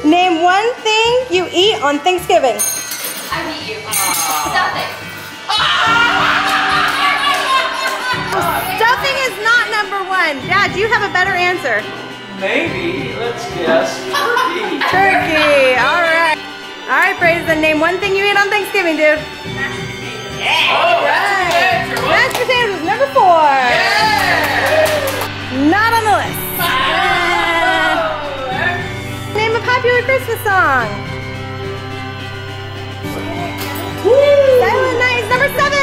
Name one thing you eat on Thanksgiving. I beat you. Stuffing. Stuffing is not number one. Dad, do you have a better answer? Maybe. Let's guess. Turkey. Turkey. All right. All right, Brazen. Name one thing you eat on Thanksgiving, dude. Yeah. Oh, that's a good answer. Mashed potatoes is number 4. Yeah. Not on the list. Name a popular Christmas song. Silent Night is number 7.